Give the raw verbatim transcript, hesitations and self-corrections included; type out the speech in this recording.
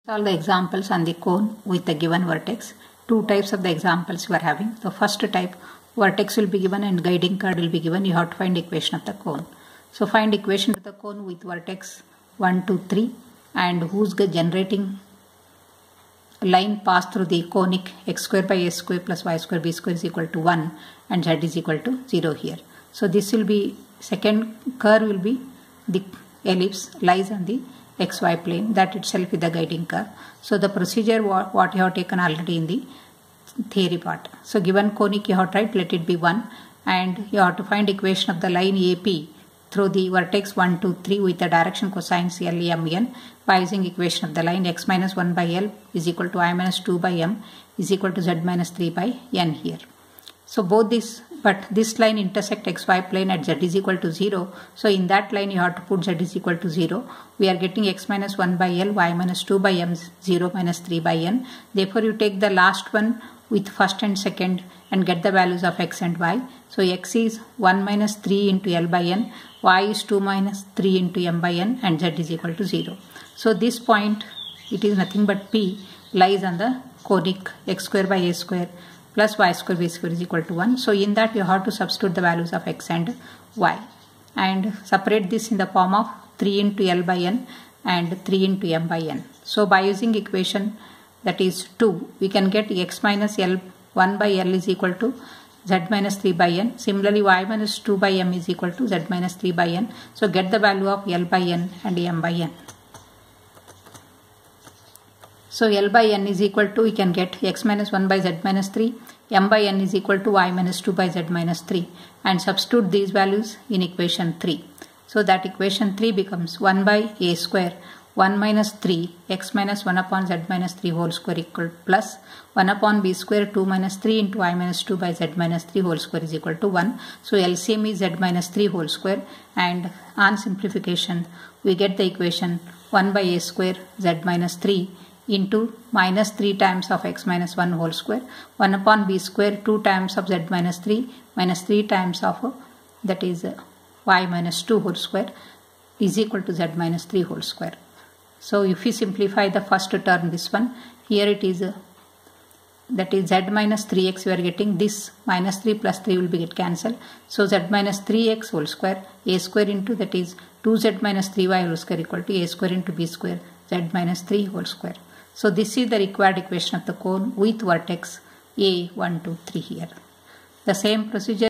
Solve the examples on the cone with the given vertex. Two types of the examples we are having. The first type, vertex will be given and guiding card will be given. You have to find equation of the cone. So find equation of the cone with vertex one, two, three and who's generating line pass through the conic x square by s square plus y square b square is equal to one and z is equal to zero here. So this will be, second curve will be the ellipse lies on the xy plane, that itself is the guiding curve. So the procedure what, what you have taken already in the theory part. So given conic you have tried, let it be one and you have to find equation of the line A P through the vertex one, two, three with the direction cosine L, M, N by using equation of the line x minus one by L is equal to I minus two by M is equal to Z minus three by N here. So both this, but this line intersect xy plane at z is equal to zero. So in that line you have to put z is equal to zero. We are getting x minus one by L, y minus two by M, zero minus three by N. Therefore you take the last one with first and second and get the values of x and y. So x is one minus three into L by N, y is two minus three into M by N and z is equal to zero. So this point, it is nothing but P, lies on the conic x square by a square plus y square b square is equal to one. So in that you have to substitute the values of x and y and separate this in the form of three into L by N and three into M by N. So by using equation that is two, we can get x minus L one by L is equal to z minus three by N. Similarly y minus two by M is equal to z minus three by N. So get the value of L by N and M by N. So L by N is equal to, we can get x minus one by z minus three, M by N is equal to y minus two by z minus three and substitute these values in equation three. So that equation three becomes one by a square, one minus three, x minus one upon z minus three whole square equal plus one upon b square, two minus three into y minus two by z minus three whole square is equal to one. So L C M is z minus three whole square and on simplification we get the equation one by a square z minus three into minus three times of x minus one whole square, one upon b square, two times of z minus three minus three times of uh, that is uh, y minus two whole square is equal to z minus three whole square. So if we simplify the first term, this one, here it is uh, that is z minus three x, we are getting this minus three plus three will be get cancelled. So z minus three x whole square, a square into that is two z minus three y whole square equal to a square into b square, z minus three whole square. So this is the required equation of the cone with vertex A one, two, three here. The same procedure